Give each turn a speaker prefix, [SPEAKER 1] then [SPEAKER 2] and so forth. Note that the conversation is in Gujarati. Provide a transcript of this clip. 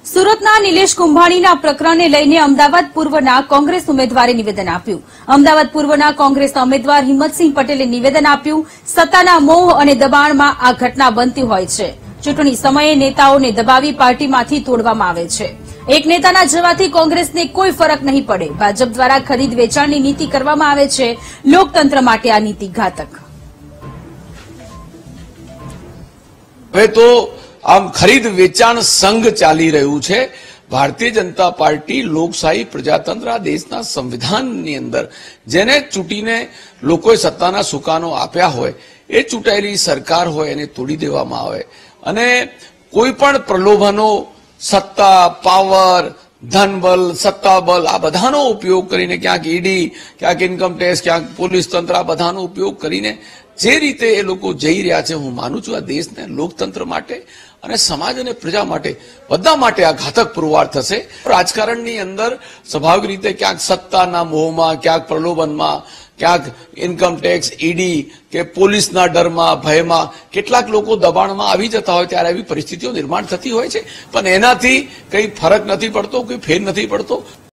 [SPEAKER 1] સુરતના નિલેશ કુંભાણીના પ્રકરણને લઈને અમદાવાદ પૂર્વના કોંગ્રેસ ઉમેદવારે નિવેદન આપ્યું. અમદાવાદ પૂર્વના કોંગ્રેસના ઉમેદવાર હિંમતસિંહ પટેલે નિવેદન આપ્યું, સત્તાના મોહ અને દબાણમાં આ ઘટના બનતી હોય છે. ચૂંટણી સમયે નેતાઓને દબાવી પાર્ટીમાંથી તોડવામાં આવે છે. એક નેતાના જવાથી કોંગ્રેસને કોઈ ફરક નહીં પડે. ભાજપ દ્વારા ખરીદ વેચાણની નીતિ કરવામાં આવે છે. લોકતંત્ર માટે આ નીતિ ઘાતક.
[SPEAKER 2] હવે તો આમ ખરીદ વેચાણ સંઘ ચાલી રહ્યું છે. ભારતીય જનતા પાર્ટી લોકશાહી પ્રજાતંત્ર આ દેશના સંવિધાનની અંદર જેને ચૂંટીને લોકોએ સત્તાના સુકાનો આપ્યા હોય એ ચૂંટાયેલી સરકાર હોય એને તોડી દેવામાં આવે અને કોઈ પણ પ્રલોભનો સત્તા પાવર ધનબલ સત્તાબલ આ બધાનો ઉપયોગ કરીને ક્યાંક ઈડી ક્યાંક ઇન્કમ ટેક્સ ક્યાંક પોલીસ તંત્ર આ બધાનો ઉપયોગ કરીને જે રીતે એ લોકો જઈ રહ્યા છે હું માનું છું આ દેશને લોકતંત્ર માટે અને સમાજ અને પ્રજા માટે બધા માટે આ ઘાતક પુરવાર થશે. રાજકારણની અંદર સ્વાભાવિક રીતે ક્યાંક સત્તાના મોહમાં ક્યાંક પ્રલોભનમાં ક્યાંક ઇન્કમ ટેક્સ ઈડી કે પોલીસના ડરમાં ભયમાં કેટલાક લોકો દબાણમાં આવી જતા હોય ત્યારે આવી પરિસ્થિતિઓ નિર્માણ થતી હોય છે પણ એનાથી કંઈ ફરક નથી પડતો કોઈ ફેર નથી પડતો.